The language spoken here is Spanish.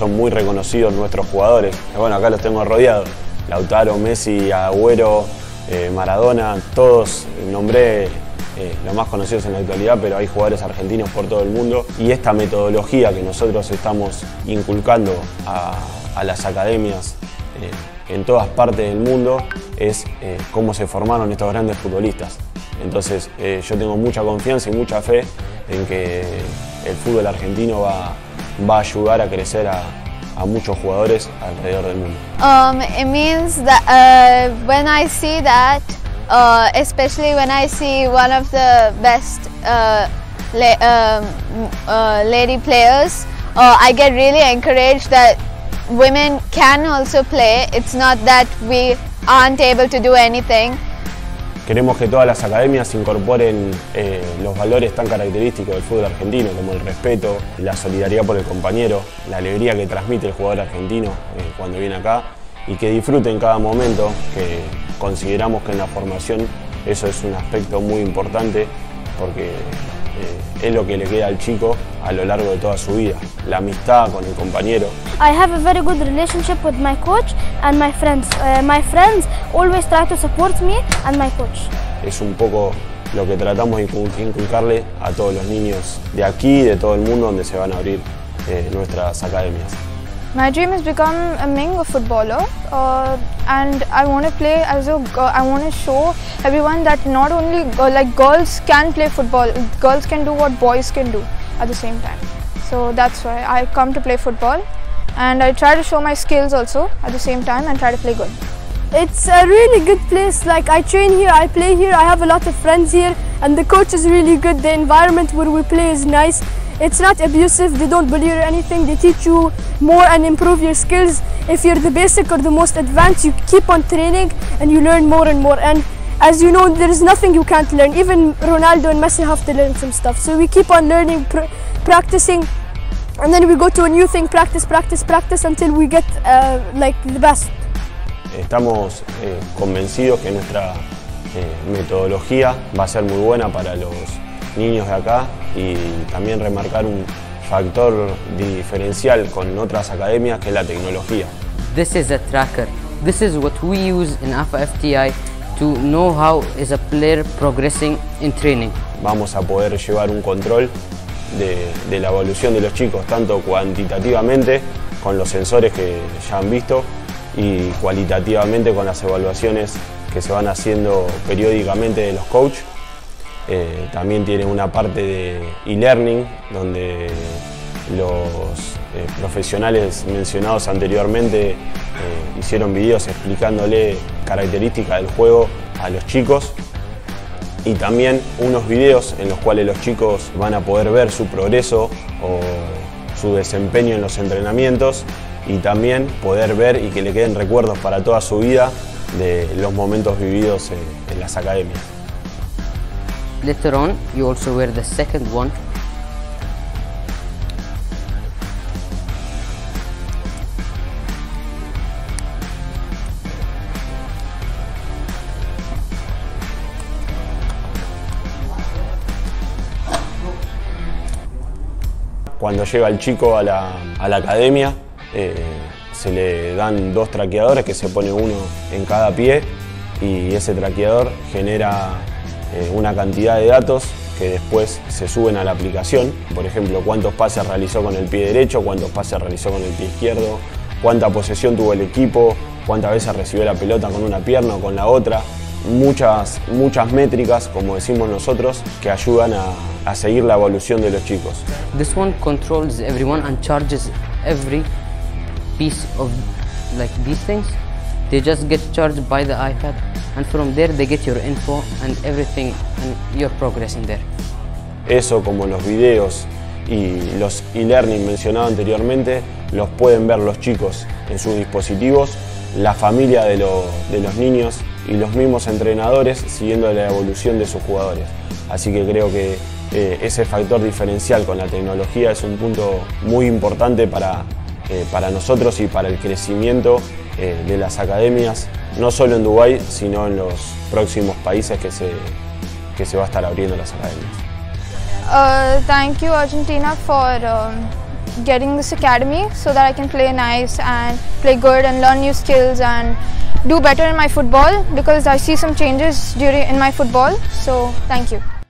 son muy reconocidos nuestros jugadores. Bueno, acá los tengo rodeados. Lautaro, Messi, Agüero, Maradona, todos nombré los más conocidos en la actualidad, pero hay jugadores argentinos por todo el mundo. Y esta metodología que nosotros estamos inculcando a las academias en todas partes del mundo es cómo se formaron estos grandes futbolistas. Entonces yo tengo mucha confianza y mucha fe en que el fútbol argentino va a ayudar a crecer a muchos jugadores alrededor del mundo. It means that when I see that, especially when I see one of the best lady players, I get really encouraged that women can also play. It's not that we aren't able to do anything. Queremos que todas las academias incorporen los valores tan característicos del fútbol argentino, como el respeto, la solidaridad por el compañero, la alegría que transmite el jugador argentino cuando viene acá, y que disfruten cada momento, que consideramos que en la formación eso es un aspecto muy importante, porque es lo que le queda al chico a lo largo de toda su vida, la amistad con el compañero. I have a very good relationship with my coach and my friends. My friends always try to support me and my coach. Es un poco lo que tratamos de inculcarle a todos los niños de aquí y de todo el mundo donde se van a abrir nuestras academias. My dream is become a Ming footballer, and I want to play as a. I want to show everyone that not only like girls can play football, girls can do what boys can do at the same time. So that's why I come to play football, and I try to show my skills also at the same time and try to play good. It's a really good place. Like I train here, I play here, I have a lot of friends here, and the coach is really good. The environment where we play is nice. It's not abusive, they don't bully or anything, they teach you more and improve your skills. If you're the basic or the most advanced, you keep on training and you learn more and more. And as you know, there is nothing you can't learn. Even Ronaldo and Messi have to learn some stuff. So we keep on learning, practicing, and then we go to a new thing, practice until we get like the best. Estamos convencidos que nuestra metodología va a ser muy buena para los niños de acá, y también remarcar un factor diferencial con otras academias, que es la tecnología. This is a tracker. This is what we use in AFA-FTI to know how is a player progressing in training. Vamos a poder llevar un control de la evolución de los chicos, tanto cuantitativamente con los sensores que ya han visto y cualitativamente con las evaluaciones que se van haciendo periódicamente de los coaches. También tiene una parte de e-learning, donde los profesionales mencionados anteriormente hicieron videos explicándole características del juego a los chicos, y también unos videos en los cuales los chicos van a poder ver su progreso o su desempeño en los entrenamientos, y también poder ver y que le queden recuerdos para toda su vida de los momentos vividos en las academias. Later on, you also wear the second one. Cuando llega el chico a la academia, se le dan 2 traqueadores, que se pone uno en cada pie, y ese traqueador genera una cantidad de datos que después se suben a la aplicación. Por ejemplo, cuántos pases realizó con el pie derecho, cuántos pases realizó con el pie izquierdo, cuánta posesión tuvo el equipo, cuántas veces recibió la pelota con una pierna o con la otra. Muchas métricas, como decimos nosotros, que ayudan a seguir la evolución de los chicos. This one controls everyone and charges every piece of like these things. They just get charged by the iPad, and from there they get your info and everything, and you're progressing there. Eso, como los videos y los e-learning mencionados anteriormente, los pueden ver los chicos en sus dispositivos, la familia de los niños y los mismos entrenadores siguiendo la evolución de sus jugadores. Así que creo que ese factor diferencial con la tecnología es un punto muy importante para nosotros y para el crecimiento de las academias, no solo en Dubái, sino en los próximos países que se va a estar abriendo las academias. Thank you Argentina for getting this academy so that I can play nice and play good and learn new skills and do better in my football, because I see some changes in my football. So thank you.